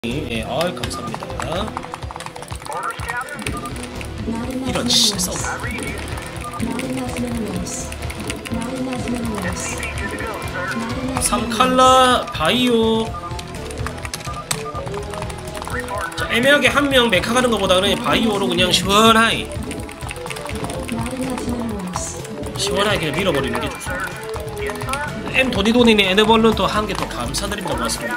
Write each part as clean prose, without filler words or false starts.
예, 감사합니다. 이런 써. 3칼라 바이오. 자, 애매하게 한 명 메카 가는 것보다는 바이오로 그냥 시원하게 그냥 밀어버리는 게 좋습니다. 도니도니니 에드벌룬 또 한 개 더 감사드립니다. 고맙습니다.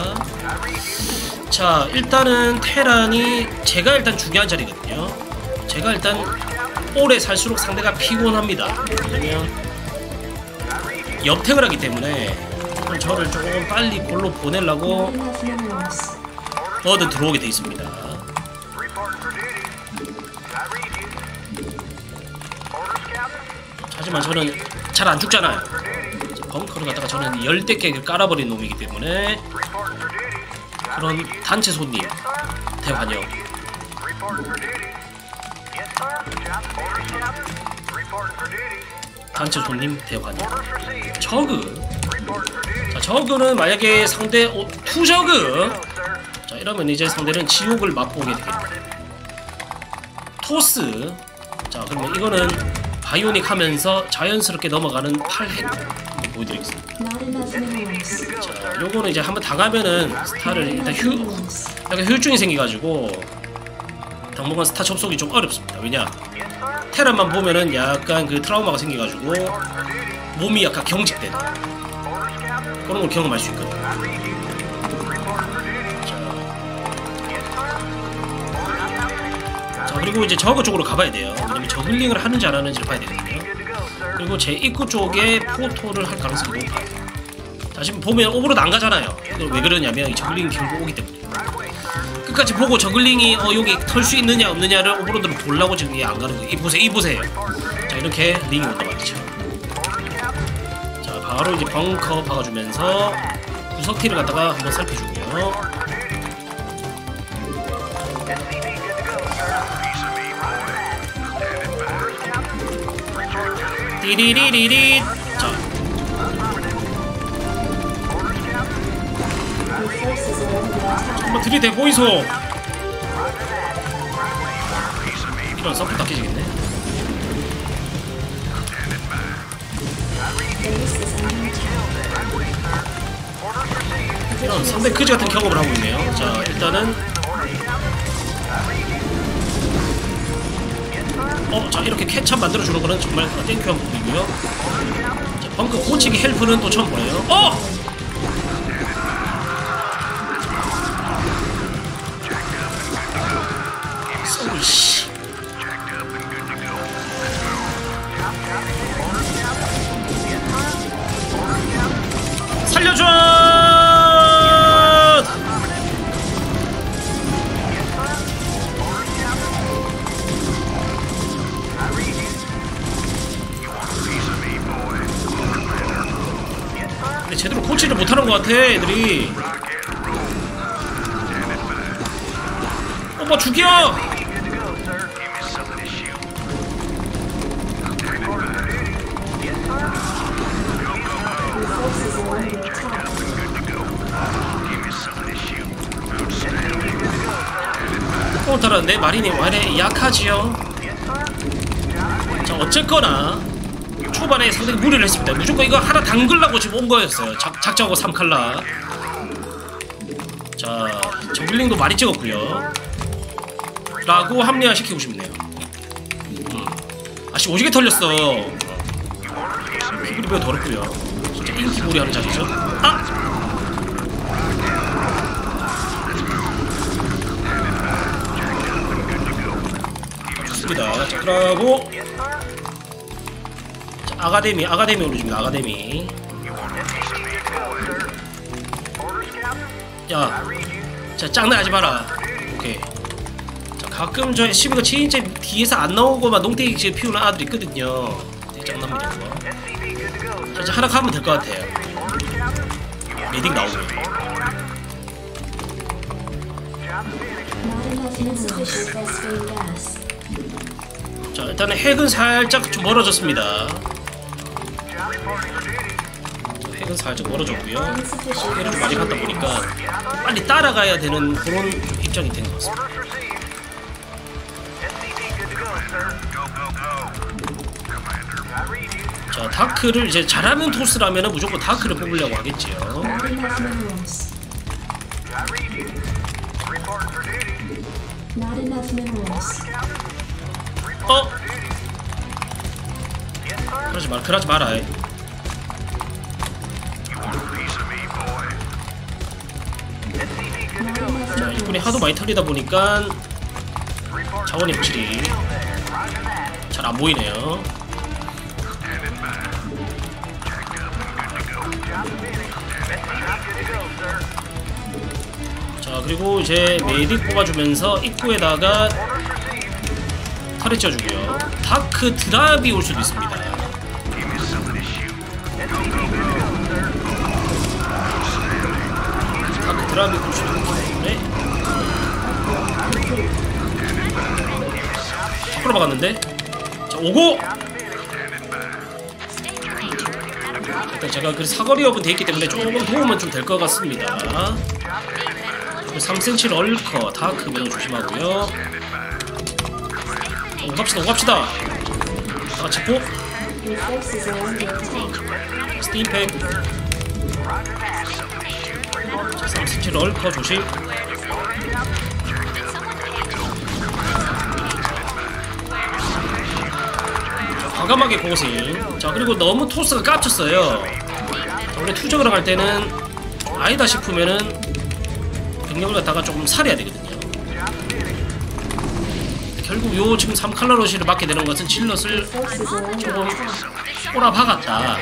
자, 일단은 테란이 제가 일단 중요한 자리거든요. 제가 일단 오래 살수록 상대가 피곤합니다. 왜냐면 역택을 하기 때문에 저를 조금 빨리 골로 보내려고 버드 들어오게 돼 있습니다. 하지만 저는 잘 안 죽잖아요. 벙커를 갖다가 저는 열대 개를 깔아버린 놈이기 때문에 그런 단체 손님 대환영. 단체 손님 대환영. 저그. 자, 저그는 만약에 상대 투저그. 자, 이러면 이제 상대는 지옥을 맛보게 되겠다. 토스. 자, 그러면 이거는 바이오닉 하면서 자연스럽게 넘어가는 8핵 보여드리겠습니다. 자, 요거는 이제 한번 당하면은 스타를 일단 약간 후유증이 생겨가지고 당분간 스타 접속이 좀 어렵습니다. 왜냐? 테란만 보면은 약간 그 트라우마가 생겨가지고 몸이 약간 경직되는 그런 걸 경험할 수 있거든요. 자, 그리고 이제 저거 쪽으로 가봐야 돼요. 왜냐면 저글링을 하는지 안 하는지를 봐야 되거든요. 그리고 제 입구 쪽에 포토를 할 가능성이 높아요. 자, 지금 보면 오버로드 안 가잖아요. 왜 그러냐면 저글링이 결국 오기 때문에. 끝까지 보고 저글링이 여기 털 수 있느냐 없느냐를 오버로드로 보려고 지금 안 가는 거예요. 이 보세요. 자, 이렇게 링이 온단 말이죠. 자, 바로 이제 벙커 박아주면서 구석티를 갖다가 한번 살펴주고요. 띠리리리리. 자, 한번 들이대 보이소. 이런 서포트 닦이지겠네. 이런 상대 크지 같은 경험을 하고 있네요. 자, 일단은 자, 이렇게 캐참 만들어주는 거는 정말 땡큐한 부분이고요. 자, 벙커 고치기 헬프는 또 처음 보네요. 쏘이씨. 살려줘! 근데 제대로 코치를 못하는 것 같아, 애들이. 뭐 죽여! 오늘따라 내 마린이 왜 약하지요? 자, 어쨌거나 초반에 상당히 무리를 했습니다. 무조건 이거 하나 당글라고 지금 온 거였어요. 작정하고 3칼라. 자, 저글링도 많이 찍었고요. 라고 합리화시키고 싶네요. 아씨, 오지게 털렸어. 피부리 매우 더럽고요. 진짜 인기몰이 하는 자리죠. 좋습니다. 자, 그러고 자, 아가데미 올려줍니다. 아가데미. 야, 자, 장난하지 마라. 오케이. 자, 가끔 저 시비가 진짜 뒤에서 안 나오고만 농땡이 피우는 아들이 있거든요. 되게 짱납니다, 그거. 자, 이제 하나 가면 될 것 같아요. 메딕 나오고요. 자, 일단은 핵은 살짝 좀 멀어졌습니다. 이건 살짝 멀어졌고요. 피해를 좀 많이 받다 보니까 빨리 따라가야 되는 그런 입장이 된 것 같습니다. 자, 다크를 이제 잘하는 토스라면 무조건 다크를 뽑으려고 하겠지요. 그러지 마라. 자, 이분이 하도 많이 털리다 보니까 자원이 확실히 잘 안 보이네요. 자, 그리고 이제 메딕 뽑아주면서 입구에다가 털에 쪄주고요. 다크 드랍이 올 수도 있습니다. 다크 드랍이 올 수도 있기 때문에 밖으로 박았는데. 자, 오고! 일단 제가 그 사거리업은 되어있기 때문에 조금 도움은 좀 될 것 같습니다. 3cm 럴커 다크 매우 조심하고요. 오갑시다. 다같이 꼭 스팀팩. 3cm 럴커 조심. 과감하게 고고싱. 자, 그리고 너무 토스가 깝쳤어요. 원래 투적을 할 때는 아니다 싶으면은 병력을 갖다가 조금 살해야 되거든요. 결국 요 지금 3칼라 러시를 맞게 되는 것은 질럿을 조금 꼬라박았다.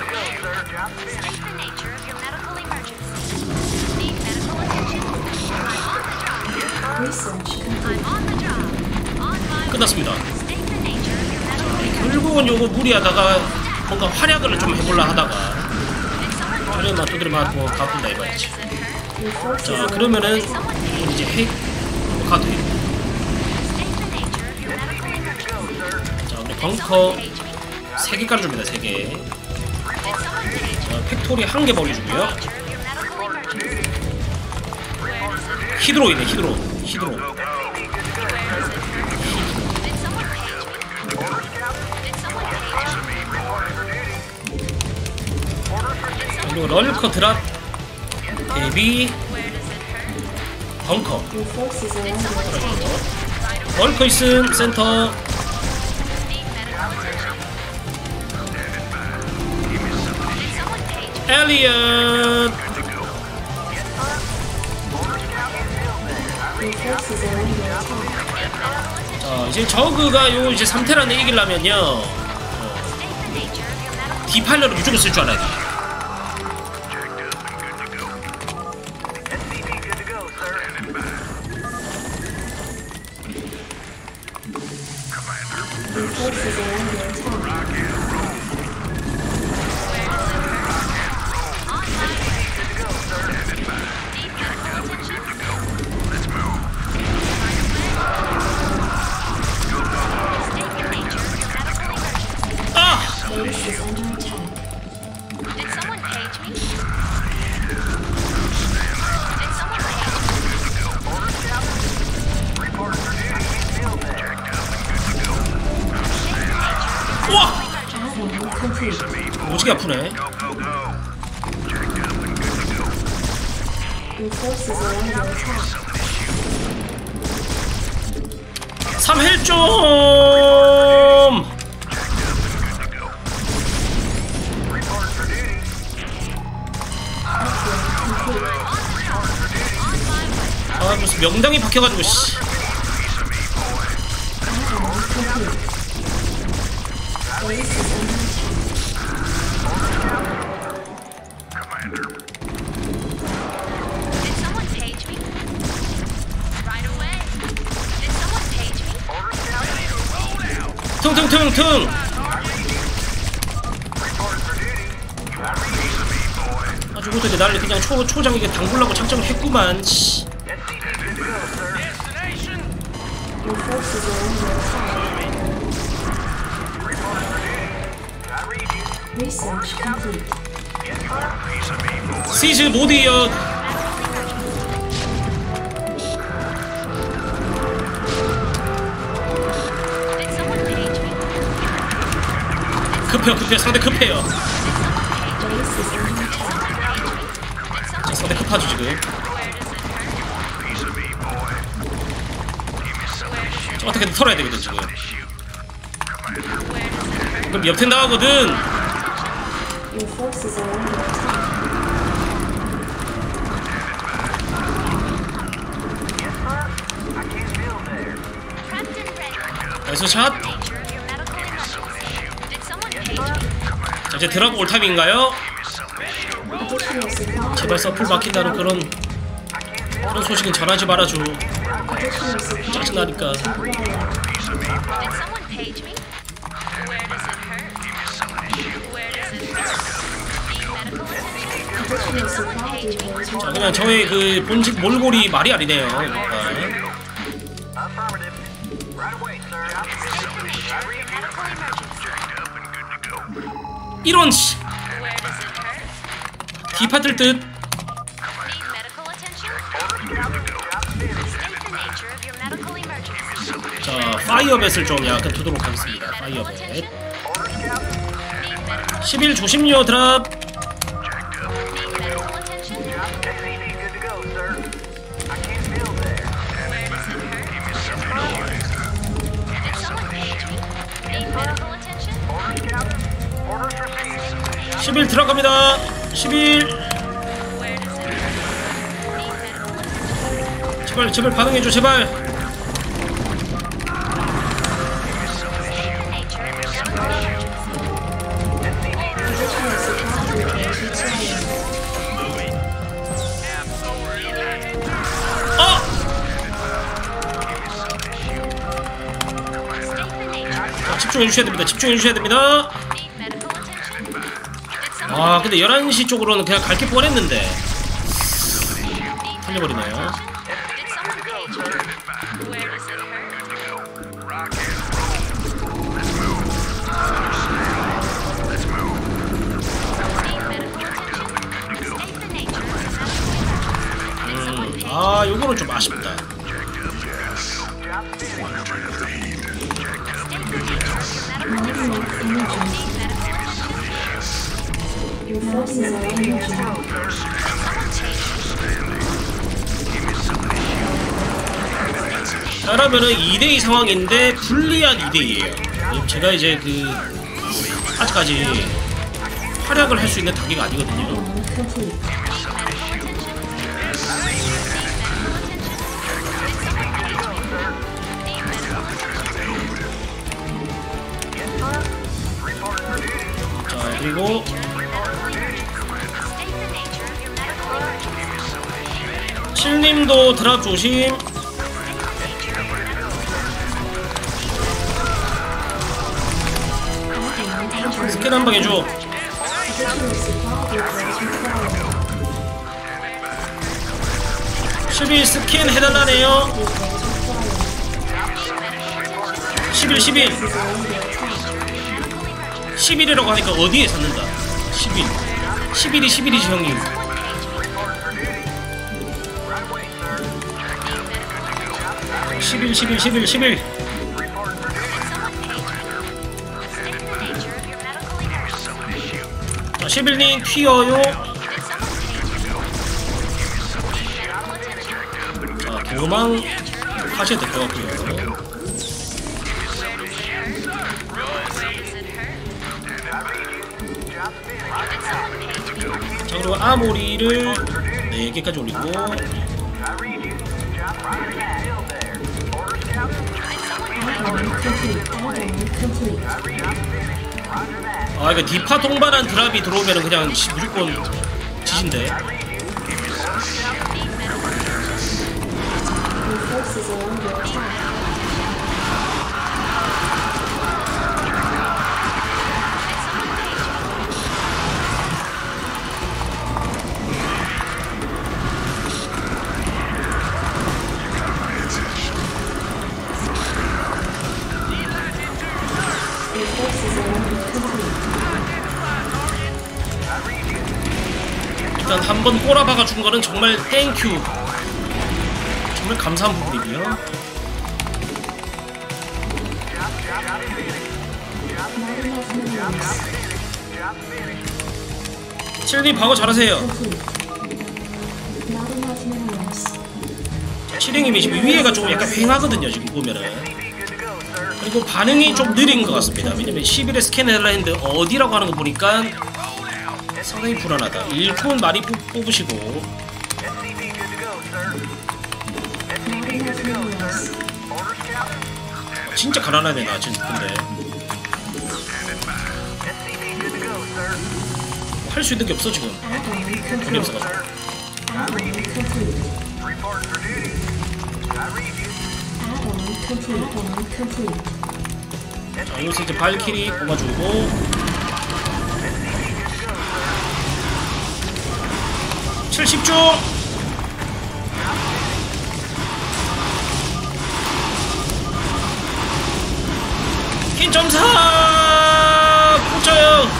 끝났습니다. 결국은 요거 무리하다가 뭔가 활약을 좀 해볼라 하다가 저래 막 두드려 맞고 가뿐다 이거야지. 자, 그러면은 이제 핵 가도 돼요. 자, 우리 벙커 3개 깔아줍니다. 3개. 자, 팩토리 1개 벌려주고요. 히드로이네. 히드로. 그리고 럴커 드랍 대비 벙커. 럴커 있음 센터. 엘리엇. 자, 이제 저그가 요 이제 3테란을 이기려면요 디파일러를 무조건 쓸 줄 알아야 돼요. 오지게 아프네. 삼헬 좀. 아, 무슨 명당이 박혀가지고 씨. 퉁퉁퉁퉁. 아주 못하게 난리 그냥 초장에게 당구려고 작정을 했구만. 씨. Research complete. 시즈 모드이여. 급해요. 상대 급해요. 자, 상대 급하죠 지금. 자, 어떻게든 털어야 되거든 지금. 그럼 옆에 나가거든. 나이스 샷. 자, 이제 드랍 올 타임인가요? 제발 서플 막힌다는 그런 소식은 전하지 말아줘. 짜증나니까. 자, 그냥 저의 그 본직 몰골이 말이 아니네요. 그러니까. 이런 씨. 디파틀 듯. 자, 파이어벳을 좀 약간 두도록 하겠습니다. 파이어벳. 11 조심요 드랍. (11) 들어갑니다. 11. 제발 반응해줘 제발. 집중해주셔야 됩니다. 아, 근데 11시 쪽으로는 그냥 갈게 뻔했는데 틀려버리네요. 아, 요거는 좀 아쉽다. 자, 그러면은 2대2 상황인데 불리한 2대2에요. 제가 이제 그 아직까지 활약을 할 수 있는 단계가 아니거든요. 자, 그리고 칠님도 드랍 조심. 스캔 한방 해줘. 11 스캔 해달라네요. 11 11이라고 하니까 어디에 샀는다. 11이지 형님. (11) 11님 튀어요. 자, 도망 하셔야 될 것 같고요. 자, 그리고 아모리를 4개까지 올리고. 아, 이거 디파 동반한 드랍이 들어오면 그냥 무조건 지진데. 일단 한번 한번 꼬라박아 준 거는 정말 땡큐. 정말 감사한 부분이고요. 칠님 방어 잘하세요. 칠링님이 지금 위에가 좀 약간 휑하거든요 지금 보면은. 그리고 반응이 좀 느린 것 같습니다. 왜냐면 11에 스캔을 했는데 어디라고 하는 거 보니까 상당히 불안하다. 일꾼 많이 뽑으시고. 진짜 가난하네 나 지금. 근데 할 수 있는 게 없어 지금. 돈이 없어가지고. 자, 여기서 이제 발키리 뽑아주고 70중 흰 점사 고쳐요.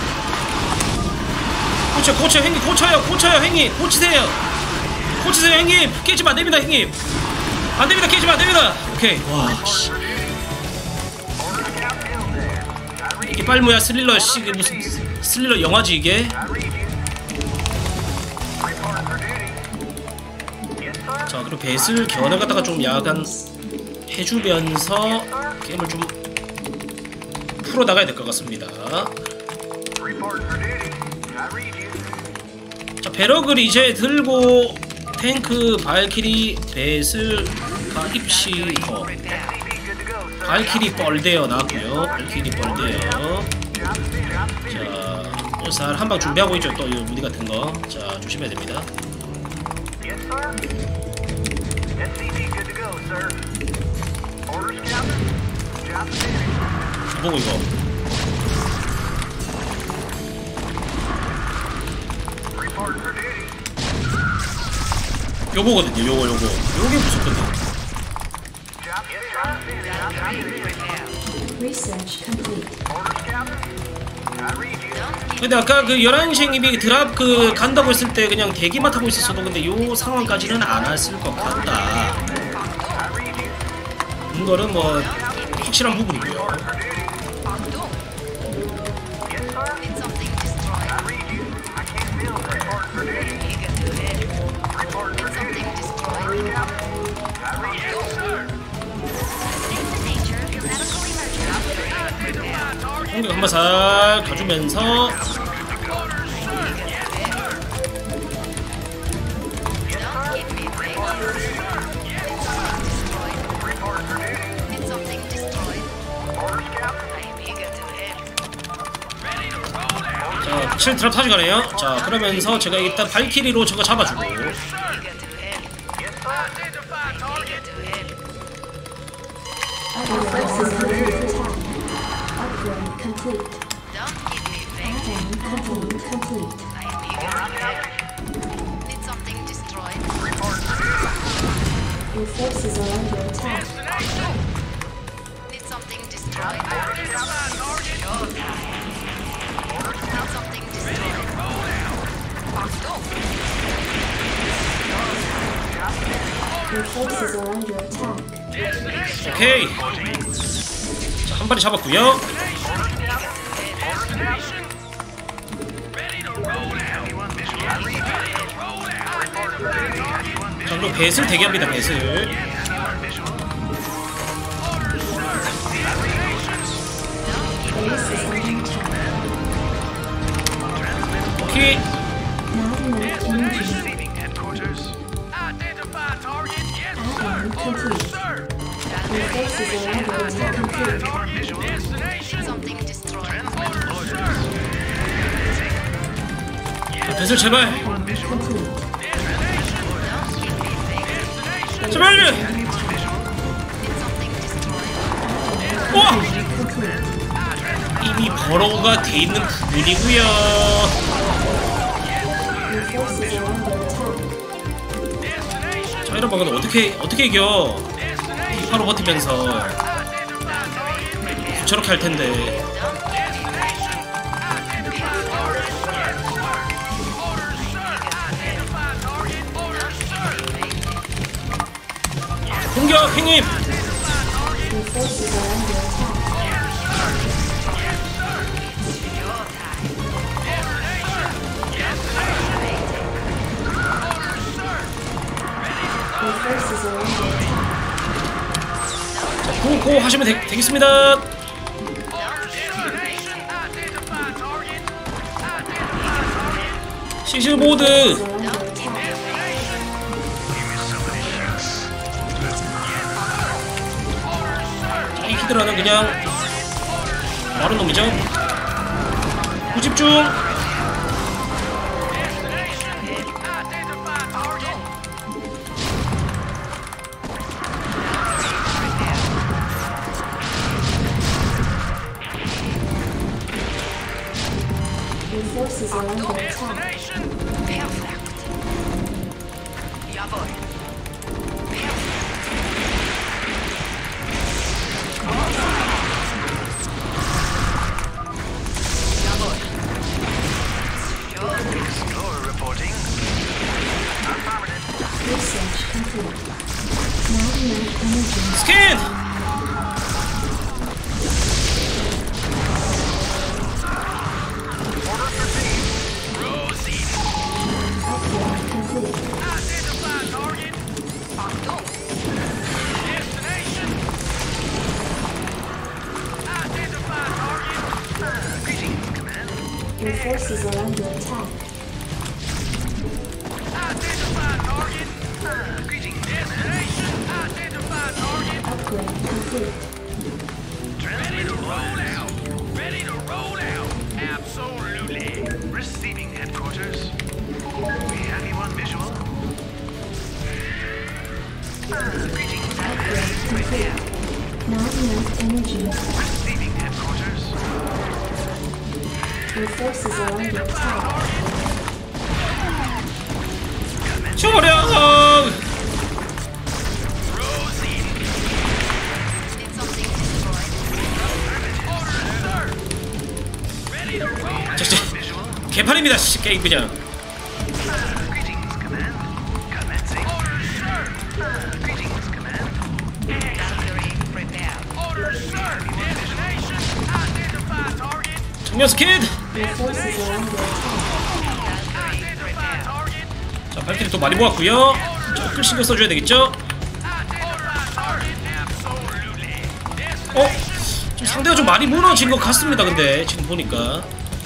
고쳐 형님 고쳐요 형님 고치세요 형님. 깨지면 안됩니다 형님. 안됩니다 깨지면 안됩니다. 오케이. 와 씨. 이게 빨무야 스릴러 씨. 이게 무슨 스릴러 영화지 이게. 자 그리고 배슬 견을 갖다가 좀 약간 해주면서 게임을 좀 풀어나가야 될 것 같습니다. 자 배럭을 이제 들고 탱크 발키리 배슬과 입시거 발키리 뻘대어 나왔고요. 발키리 뻘대어. 자 살 한방 준비하고 있죠. 또 이 무늬 같은 거. 자 조심해야 됩니다. 보고 이거. 요거거든요. 요거. 요게 무섭거든. 근데 아까 그 11시님이 드랍 그 간다고 했을 때 그냥 대기만 타고 있었어도 근데 요 상황까지는 안 왔을 것 같다. 이거는 뭐 확실한 부분이고요. 공격 한번 살 가주면서 자 7 드랍 타져가네요. 자 그러면서 제가 일단 발키리로 저거 잡아주고 오케이. 자, 한 발이 잡았고요. 자, 그리고 배슬 대기합니다. 배슬. 오케이. 배슬 제발. 제발. 우와. 이미 버로우가 돼 있는 부분이고요. 자 이런 방은 어떻게 이겨? 바로 버티면서 저렇게 할 텐데. 공격 행님. 자, 고 하시면 되겠습니다. 시즈보드. 자, 이 히드라는 그냥 마른 놈이죠. 구집중. Forces are under attack. Jawohl. Explorer reporting. Research complete. Now energy. 스캔. Your forces are under attack. Upgrade complete. Ready to roll out. Ready to roll out. Absolutely. Receiving headquarters. We have you on visual. Greetings. Upgrade complete. Not enough energy. Receiving headquarters. Your forces are under attack. 초령. 자, 개판입니다. 게임 그냥. Greetings, command. Commencing. Greetings, command. Valkyrie, prepare. Orders, sir. Destination. Identify target. 정면 스캔. Your forces are under attack. Identify target. 자, 발키리 또 많이 모았고요. 조금 신경 써줘야 되겠죠? 좀 상대가 좀 많이 무너진 것 같습니다. 근데 지금 보니까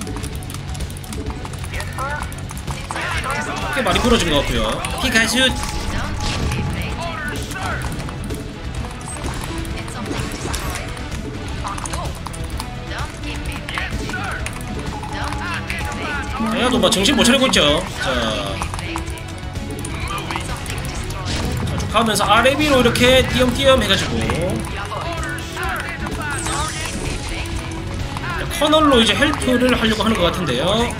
꽤 많이 무너진 것 같고요. 피카슛. 야도 막 정신 못 차리고 있죠. 자, 쭉 가면서 아래 위로 이렇게 띄엄띄엄 해가지고 커널로 이제 헬프를 하려고 하는 것 같은데요.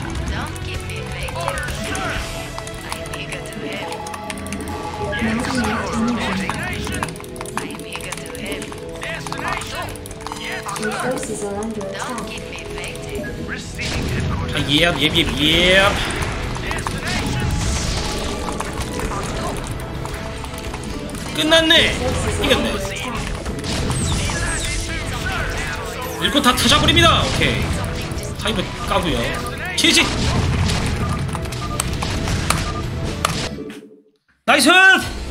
Your forces are under attack. Receiving headquarters. 아, 예. 끝났네. 이겼네. 이거 다 터져버립니다. 오케이. 타이머 까고요. 치지. 나이스.